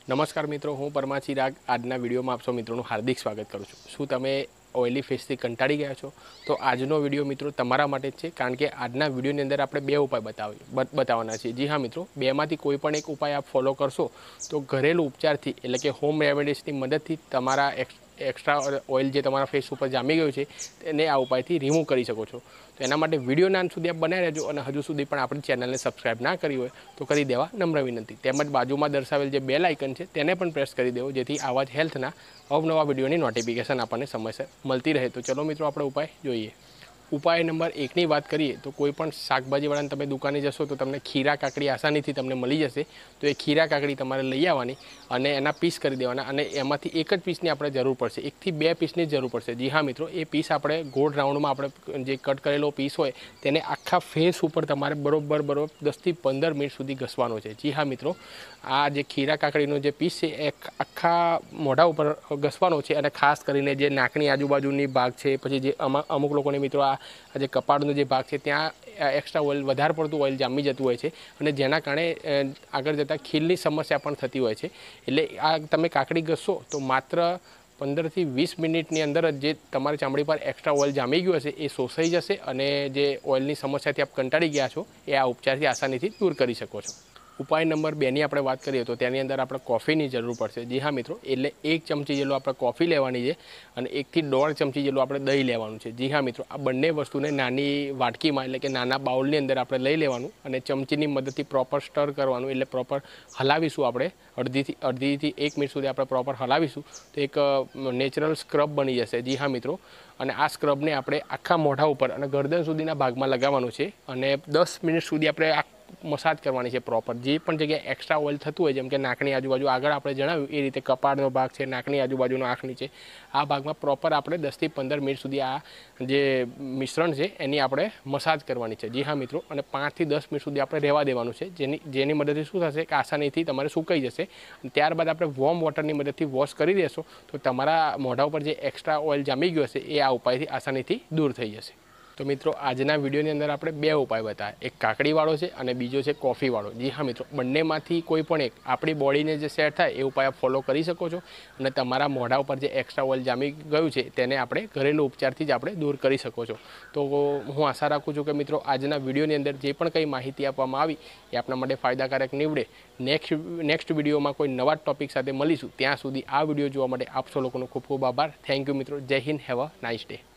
नमस्कार मित्रों, हूँ परमा चिराग। આજના વિડીયોમાં આપ સૌ મિત્રોનું હાર્દિક સ્વાગત કરું છું। શું તમે ઓઇલી ફેસથી કંટાળી ગયા છો? તો આજનો વિડીયો મિત્રો તમારા માટે જ છે, કારણ કે આજના વિડીયોની અંદર આપણે બે ઉપાય બતાવવાના છીએ। જી હા મિત્રો, બેમાંથી કોઈ પણ એક ઉપાય આપ ફોલો કરશો તો ઘરેલું ઉપચારથી એટલે કે હોમ રેમેડીઝની મદદથી તમારા એક્સ્ટ્રા ઓઇલ જે તમારા ફેસ ઉપર જામી ગયું છે તેને આ ઉપાયથી રિમૂવ કરી શકો છો। તો એના માટે વિડીયોના અંત સુધી આપ બનાવી રહેજો, અને હજુ સુધી પણ આપણી ચેનલને સબસ્ક્રાઇબ ના કરી હોય તો કરી દેવા નમ્ર વિનંતી। તેમજ બાજુમાં દર્શાવેલ જે બેલ આઇકન છે તેને પણ પ્રેસ કરી દેવો, જેથી આવા જ હેલ્થના અવનવા વિડીયોની નોટિફિકેશન આપણને સમયસર મળતી રહે। તો ચલો મિત્રો, આપણે ઉપાય જોઈએ। ઉપાય નંબર 1ની વાત કરીએ તો કોઈપણ શાકભાજીવાળાને તમે દુકાને જશો તો તમને ખીરા કાકડી આસાનીથી તમને મળી જશે। તો એ ખીરા કાકડી તમારે લઈ આવવાની અને એના પીસ કરી દેવાના, અને એમાંથી એક જ પીસની આપણે જરૂર પડશે, 1 થી 2 પીસની જરૂર પડશે। જી હા મિત્રો, એ પીસ આપણે ગોળ રાઉન્ડમાં આપણે જે કટ કરેલો પીસ હોય તેને આખા ફેસ ઉપર તમારે બરોબર 10 થી 15 મિનિટ સુધી ઘસવાનો છે। જી હા મિત્રો, આ જે ખીરા કાકડીનો જે પીસ છે એ આખા મોઢા ઉપર ઘસવાનો છે, અને ખાસ કરીને જે નાકની આજુબાજુની ભાગ છે, પછી જે અમુક લોકોને મિત્રો આ જે કપાળનો જે ભાગ છે ત્યાં એક્સ્ટ્રા ઓઇલ, વધારે પડતું ઓઇલ જામી જતું હોય છે, અને જેના કારણે આગળ જતાં ખીલની સમસ્યા પણ થતી હોય છે। એટલે આ તમે કાકડી ઘસશો તો માત્ર 15 થી 20 મિનિટની અંદર જ જે તમારી ચામડી પર એક્સ્ટ્રા ઓઇલ જામી ગયું હશે એ શોષાઈ જશે, અને જે ઓઇલની સમસ્યાથી આપ કંટાળી ગયા છો એ આ ઉપચારથી આસાનીથી દૂર કરી શકો છો। ઉપાય નંબર 2ની આપણે વાત કરીએ તો તેની અંદર આપણે કોફીની જરૂર પડશે। જી હા મિત્રો, એટલે 1 ચમચી જેટલું આપણે કોફી લેવાની છે, અને 1 થી 1.5 ચમચી જેટલું આપણે દહીં લેવાનું છે। જી હા મિત્રો, આ બંને વસ્તુને નાની વાટકીમાં એટલે કે નાના બાઉલની અંદર આપણે લઈ લેવાનું, અને ચમચીની મદદથી પ્રોપર સ્ટર કરવાનું, એટલે પ્રોપર હલાવીશું આપણે અડધીથી 1 મિનિટ સુધી આપણે પ્રોપર હલાવીશું તો એક નેચરલ સ્ક્રબ બની જશે। જી હા મિત્રો, અને આ સ્ક્રબને આપણે આખા મોઢા ઉપર અને ગરદન સુધીના ભાગમાં લગાવવાનું છે, અને 10 મિનિટ સુધી આપણે આ મસાજ કરવાની છે પ્રોપર। જે પણ જગ્યાએ એક્સ્ટ્રા ઓઇલ થતું હોય, જેમ કે નાકની આજુબાજુ આગળ આપણે જણાવ્યું એ રીતે કપાળનો ભાગ છે, નાકની આજુબાજુનો આંખ નીચે, આ ભાગમાં પ્રોપર આપણે 10 થી 15 મિનિટ સુધી આ જે મિશ્રણ છે એની આપણે મસાજ કરવાની છે। જી હા મિત્રો, અને 5 થી 10 મિનિટ સુધી આપણે રહેવા દેવાનું છે, જેની મદદથી શું થશે કે આસાનીથી તમારે સુકાઈ જશે। ત્યારબાદ આપણે વોર્મ વોટરની મદદથી વોશ કરી દેશો તો તમારા મોઢા ઉપર જે એક્સ્ટ્રા ઓઇલ જામી ગયું હશે એ આ ઉપાયથી આસાનીથી દૂર થઈ જશે। તો મિત્રો, આજના વિડીયોની અંદર આપણે 2 ઉપાય બતાવ્યા, એક કાકડીવાળો છે અને બીજો છે કોફીવાળો। જી હા મિત્રો, બંનેમાંથી કોઈ પણ એક આપણી બોડીને જે સેટ થાય એ ઉપાય આપ ફોલો કરી શકો છો, અને તમારા મોઢા ઉપર જે એક્સ્ટ્રા ઓઇલ જામી ગયું છે તેને આપણે ઘરેલું ઉપચારથી જ આપણે દૂર કરી શકો છો। તો હું આશા રાખું છું કે મિત્રો, આજના વિડીયોની અંદર જે પણ કંઈ માહિતી આપવામાં આવી એ આપણા માટે ફાયદાકારક નીવડે। નેક્સ્ટ વિડીયોમાં કોઈ નવા ટોપિક સાથે મળીશું। ત્યાં સુધી આ વિડીયો જોવા માટે આપ સૌ લોકોનો ખૂબ ખૂબ આભાર। થેન્ક યુ મિત્રો। જય Hind. Have a nice day.